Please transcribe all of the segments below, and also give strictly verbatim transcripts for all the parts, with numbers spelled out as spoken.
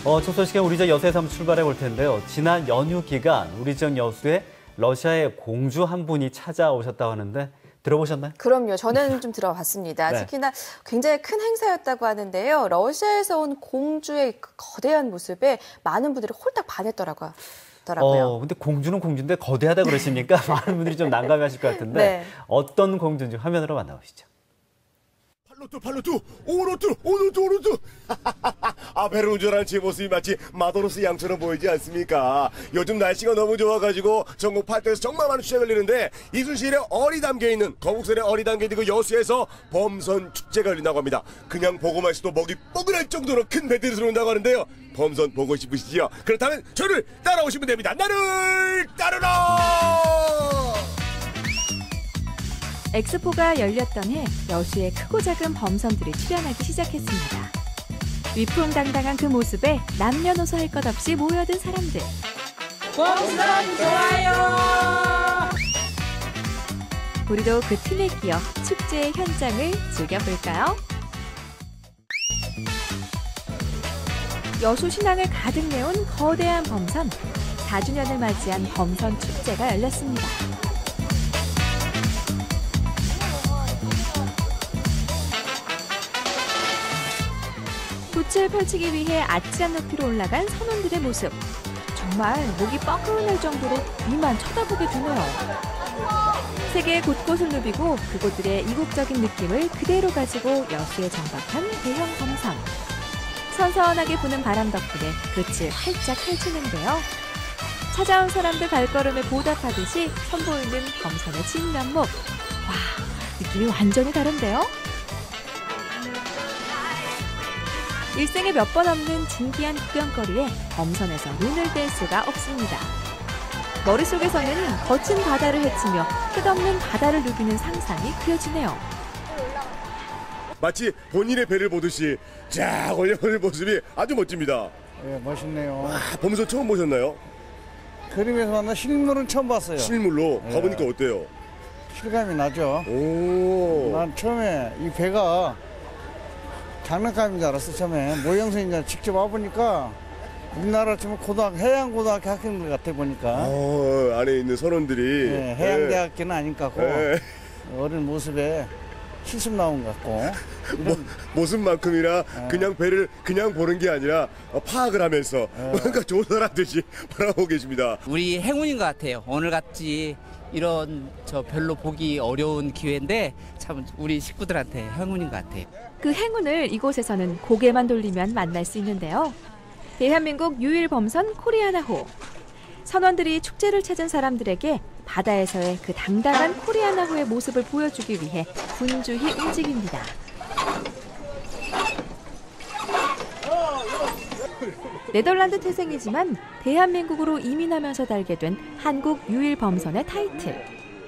어, 첫 소식은 우리 지역 여수에서 한번 출발해 볼 텐데요. 지난 연휴 기간 우리 지역 여수에 러시아의 공주 한 분이 찾아오셨다고 하는데 들어보셨나요? 그럼요. 저는 좀 들어봤습니다. 네. 특히나 굉장히 큰 행사였다고 하는데요. 러시아에서 온 공주의 그 거대한 모습에 많은 분들이 홀딱 반했더라고요. 어, 근데 공주는 공주인데 거대하다 그러십니까? 많은 분들이 좀 난감해하실 것 같은데 네. 어떤 공주인지 화면으로 만나보시죠. 팔로트 팔로트 오로트 오로트 오로트 아 배를 운전하는 제 모습이 마치 마도로스 양처럼 보이지 않습니까? 요즘 날씨가 너무 좋아가지고 전국 팔도에서 정말 많은 축제가 열리는데 이순신의 얼이 담겨있는 거북선의 얼이 담겨있는 그 여수에서 범선 축제가 열린다고 합니다. 그냥 보고만 있어도 먹이 뻐근할 정도로 큰 배들이 들어온다고 하는데요. 범선 보고 싶으시죠? 그렇다면 저를 따라오시면 됩니다. 나를 따르라. 엑스포가 열렸던 해 여수에 크고 작은 범선들이 출연하기 시작했습니다. 위풍당당한 그 모습에 남녀노소 할 것 없이 모여든 사람들. 범선 좋아요! 우리도 그 팀에 끼어 축제의 현장을 즐겨볼까요? 여수 신앙을 가득 메운 거대한 범선. 사 주년을 맞이한 범선 축제가 열렸습니다. 돛을 펼치기 위해 아찔한 높이로 올라간 선원들의 모습. 정말 목이 뻐근할 정도로 이만 쳐다보게 되네요. 세계 곳곳을 누비고 그곳들의 이국적인 느낌을 그대로 가지고 여수에 정박한 대형 범선. 선선하게 부는 바람 덕분에 돛을 활짝 펼치는데요. 찾아온 사람들 발걸음에 보답하듯이 선보이는 범선의 진면목. 와, 느낌이 완전히 다른데요? 일생에 몇 번 없는 진기한 구경거리에 범선에서 눈을 뗄 수가 없습니다. 머릿속에서는 거친 바다를 헤치며 끝없는 바다를 누비는 상상이 그려지네요. 마치 본인의 배를 보듯이 쫙 올려보는 모습이 아주 멋집니다. 네, 멋있네요. 와, 범선 처음 보셨나요? 그림에서 만나 실물은 처음 봤어요. 실물로? 네. 가보니까 어때요? 실감이 나죠. 오. 난 처음에 이 배가 장난감인 줄 알았어. 처음에 모형선인 줄 직접 와보니까 우리나라 지금 고등학교 해양고등학교 학생들 같아 보니까. 어, 안에 있는 선원들이 네, 해양대학교는 네. 아닌 것 같고 네. 어린 모습에 실습 나온 것 같고 뭐, 모습만큼이나 네. 그냥 배를 그냥 보는 게 아니라 파악을 하면서 네. 뭔가 조사하듯이 바라보고 계십니다. 우리 행운인 것 같아요. 오늘같이 이런 저 별로 보기 어려운 기회인데 참 우리 식구들한테 행운인 것 같아요. 그 행운을 이곳에서는 고개만 돌리면 만날 수 있는데요. 대한민국 유일 범선 코리아나호. 선원들이 축제를 찾은 사람들에게 바다에서의 그 당당한 코리아나호의 모습을 보여주기 위해 분주히 움직입니다. 네덜란드 태생이지만 대한민국으로 이민하면서 달게 된 한국 유일 범선의 타이틀.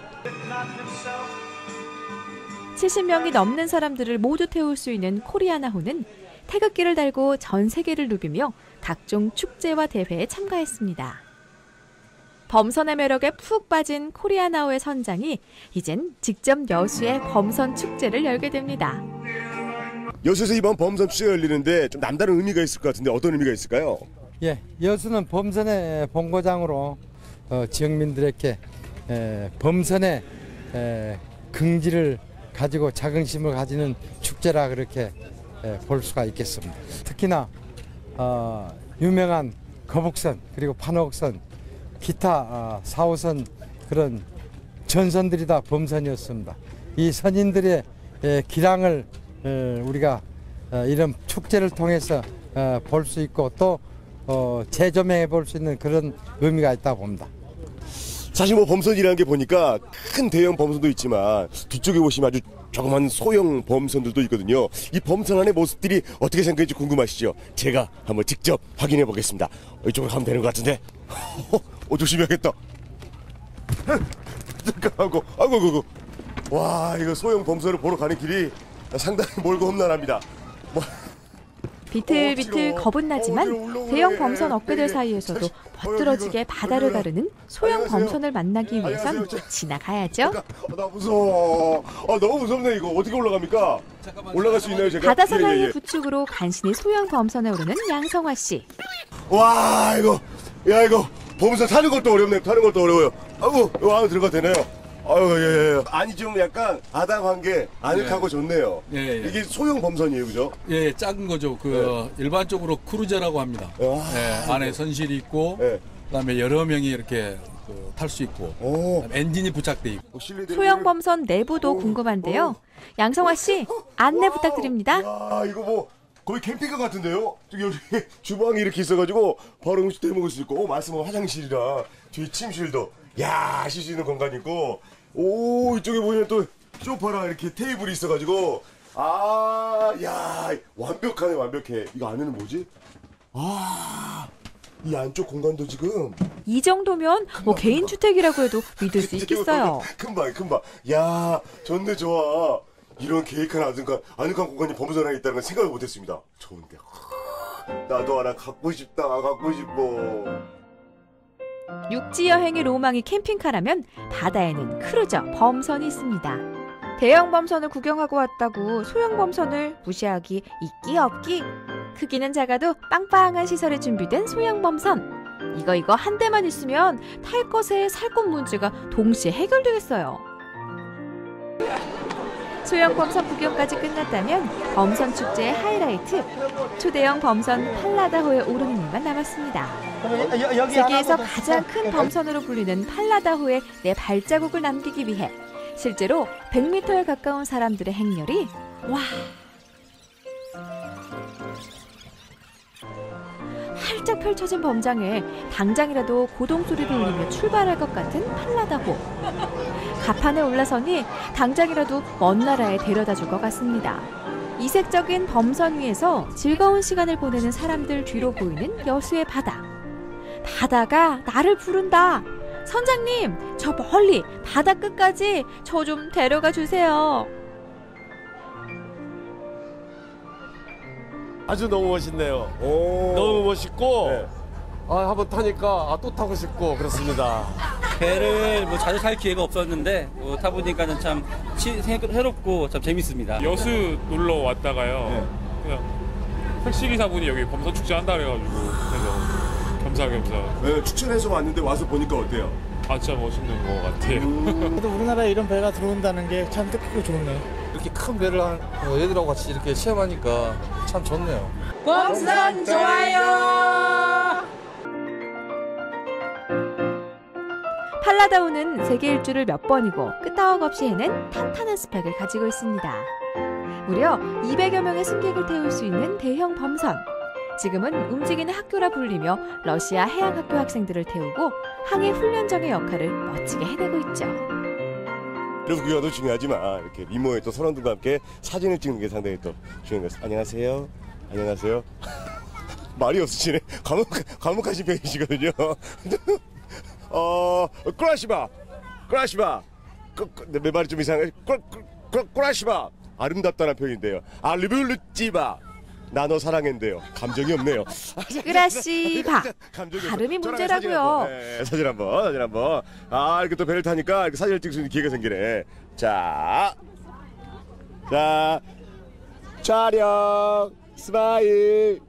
칠십 명이 넘는 사람들을 모두 태울 수 있는 코리아나호는 태극기를 달고 전 세계를 누비며 각종 축제와 대회에 참가했습니다. 범선의 매력에 푹 빠진 코리아나호의 선장이 이젠 직접 여수의 범선 축제를 열게 됩니다. 여수에서 이번 범선 축제가 열리는데 좀 남다른 의미가 있을 것 같은데 어떤 의미가 있을까요? 예, 여수는 범선의 본고장으로 어, 지역민들에게 에, 범선의 에, 긍지를 가지고 자긍심을 가지는 축제라 그렇게 에, 볼 수가 있겠습니다. 특히나 어, 유명한 거북선 그리고 판옥선 기타 어, 사 호선 그런 전선들이 다 범선이었습니다. 이 선인들의 에, 기량을 에, 우리가 어, 이런 축제를 통해서 어, 볼 수 있고 또 어, 재조명해 볼 수 있는 그런 의미가 있다고 봅니다. 사실 뭐 범선이라는 게 보니까 큰 대형 범선도 있지만 뒤쪽에 보시면 아주 조그만 소형 범선들도 있거든요. 이 범선 안의 모습들이 어떻게 생겼는지 궁금하시죠? 제가 한번 직접 확인해 보겠습니다. 이쪽으로 가면 되는 것 같은데. 어, 조심해야겠다. 잠깐하고, 아이고, 아이고, 아이고. 와, 이거 소형 범선을 보러 가는 길이 상당히 멀고 험난합니다. 뭐, 비틀비틀 겁은 나지만 대형 범선 어깨들 사이에서도 멋들어지게 바다를 가르는 소형 범선을 만나기 위해선 지나가야죠. 나 무서워. 아, 너무 무섭네 이거. 어떻게 올라갑니까? 올라갈 수 있나요 제가? 바다 사나이의 예, 예, 예. 부축으로 간신히 소형 범선에 오르는 양성화 씨. 와 이거 야 이거 범선 타는 것도 어렵네. 타는 것도 어려워요. 아이고 이거 안에 들어가도 되나요? 아유 예, 예. 아니 좀 약간 아담한 게 아늑하고 좋네요. 예, 예. 이게 소형 범선이에요, 그죠? 예, 작은 거죠. 그 일반적으로 크루저라고 합니다. 와. 예, 안에 선실이 있고, 예. 그다음에 여러 명이 이렇게 그, 탈 수 있고, 오. 엔진이 부착돼 있고. 소형 범선 내부도 궁금한데요. 양성화 씨, 안내 부탁드립니다. 야 이거 뭐 거의 캠핑카 같은데요? 저기 여기 주방이 이렇게 있어가지고 바로 음식 해 먹을 수 있고, 오, 말씀한 화장실이랑 뒤에 침실도 야 쉴 수 있는 공간 있고, 오 이쪽에 보면 또 소파랑 이렇게 테이블이 있어가지고 아 야 완벽하네 완벽해. 이거 안에는 뭐지? 아 이 안쪽 공간도 지금 이 정도면 뭐 개인 주택이라고 해도 믿을 수 있겠어요. 금방 금방 야 좋네 좋아. 이런 계획한 아늑한 아늑한 공간이 범선 안에 있다는 건 생각을 못했습니다. 좋은데 나도 하나 갖고 싶다. 갖고 싶어. 육지 여행의 로망이 캠핑카라면 바다에는 크루저 범선이 있습니다. 대형 범선을 구경하고 왔다고 소형 범선을 무시하기 있기 없기. 크기는 작아도 빵빵한 시설에 준비된 소형 범선. 이거 이거 한 대만 있으면 탈 것의 살 것 문제가 동시에 해결되겠어요. 소형 범선 구경까지 끝났다면 범선 축제의 하이라이트, 초대형 범선 팔라다호에 오르는 일만 남았습니다. 세계에서 가장 큰 범선으로 불리는 팔라다호에 내 발자국을 남기기 위해 실제로 백 미터에 가까운 사람들의 행렬이 와 활짝 펼쳐진 범장에 당장이라도 고동소리를 울리며 출발할 것 같은 팔라다호. 가판에 올라서니 당장이라도 먼 나라에 데려다 줄 것 같습니다. 이색적인 범선 위에서 즐거운 시간을 보내는 사람들 뒤로 보이는 여수의 바다. 바다가 나를 부른다. 선장님, 저 멀리 바다 끝까지 저 좀 데려가 주세요. 아주 너무 멋있네요. 오. 너무 멋있고 네. 아, 한번 타니까 아, 또 타고 싶고 그렇습니다. 배를 뭐 자주 탈 기회가 없었는데 뭐 타보니까는 참 치, 새, 새롭고 참 재밌습니다. 여수 놀러 왔다가요. 네. 그냥 택시기사분이 여기 범선 축제 한다 그래가지고 그래서 겸사겸사. 네, 추천해서 왔는데 와서 보니까 어때요? 아 진짜 멋있는 것 같아요. 음. 그래도 우리나라에 이런 배가 들어온다는 게 참 뜻깊고 좋네요. 이렇게 큰 배를 한 어, 얘들하고 같이 이렇게 체험하니까 참 좋네요. 범선 좋아요. 팔라다호는 세계 일주를 몇 번이고 끄떡 없이 해낸 탄탄한 스펙을 가지고 있습니다. 무려 이백여 명의 승객을 태울 수 있는 대형 범선. 지금은 움직이는 학교라 불리며 러시아 해양학교 학생들을 태우고 항해 훈련장의 역할을 멋지게 해내고 있죠. 이런 구경도 중요하지만 이렇게 미모의 또 선원들과 함께 사진을 찍는 게 상당히 또 중요한 것 같습니다. 안녕하세요. 안녕하세요. 말이 없으시네. 과묵, 과묵하신 편이시거든요. 어, 꾸라시바. 꾸라시바. 내 말이 좀 이상해. 꾸라시바. 아름답다는 표현인데요. 아, 리뷰르찌바. 나 너 사랑했는데요. 감정이 없네요. 꾸라시바. 발음이 문제라고요. 네, 사진 한번, 사진 한번. 아, 이렇게 또 배를 타니까 이렇게 사진을 찍을 수 있는 기회가 생기네. 자, 자, 촬영, 스마일.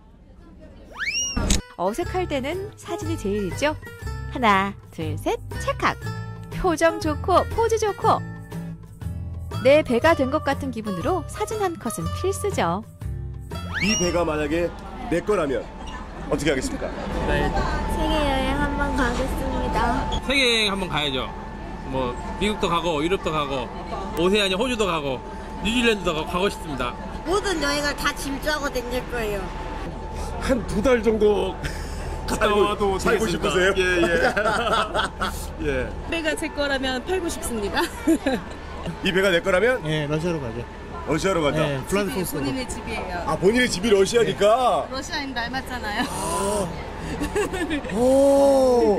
어색할 때는 사진이 제일이죠. 하나, 둘, 셋, 찰칵. 표정 좋고 포즈 좋고. 내 배가 된 것 같은 기분으로 사진 한 컷은 필수죠. 이 배가 만약에 내 거라면 어떻게 하겠습니까? 네. 세계 여행 한번 가겠습니다. 세계 여행 한번 가야죠. 뭐 미국도 가고 유럽도 가고 오세아니아 호주도 가고 뉴질랜드도 가고, 가고 싶습니다. 모든 여행을 다 질주하고 다닐 거예요. 한 두 달 정도 갔다 와도 살고 되겠습니다. 싶으세요? 예, 예. 예. 배가 제 거라면 팔고 싶습니다. 이 배가 내 거라면 예, 러시아로 가죠. 러시아로 가자. 예, 플라디포스로. 본인의 집이에요. 아, 본인의 집이 러시아니까. 러시아인 닮았잖아요. 아, 오,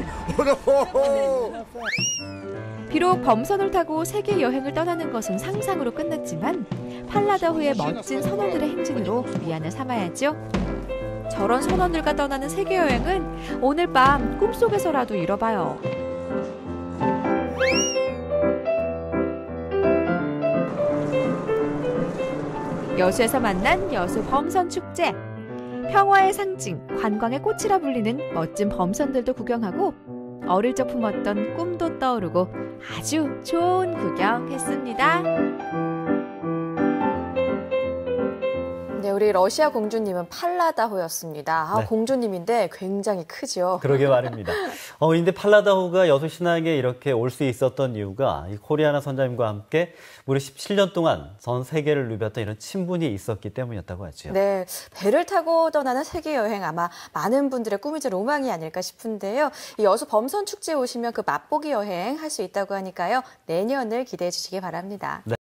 비록 범선을 타고 세계 여행을 떠나는 것은 상상으로 끝났지만 팔라다호의 멋진 선원들의 행진으로 위안을 삼아야죠. 저런 선원들과 떠나는 세계 여행은 오늘 밤 꿈속에서라도 이뤄봐요. 여수에서 만난 여수 범선 축제. 평화의 상징, 관광의 꽃이라 불리는 멋진 범선들도 구경하고 어릴 적 품었던 꿈도 떠오르고 아주 좋은 구경했습니다. 네, 우리 러시아 공주님은 팔라다호였습니다. 아, 네. 공주님인데 굉장히 크죠. 그러게 말입니다. 어, 근데 팔라다호가 여수 신항에 이렇게 올 수 있었던 이유가 이 코리아나 선장님과 함께 무려 십칠 년 동안 전 세계를 누볐던 이런 친분이 있었기 때문이었다고 하죠. 네, 배를 타고 떠나는 세계 여행 아마 많은 분들의 꿈이자 로망이 아닐까 싶은데요. 이 여수 범선 축제에 오시면 그 맛보기 여행 할 수 있다고 하니까요. 내년을 기대해 주시기 바랍니다. 네.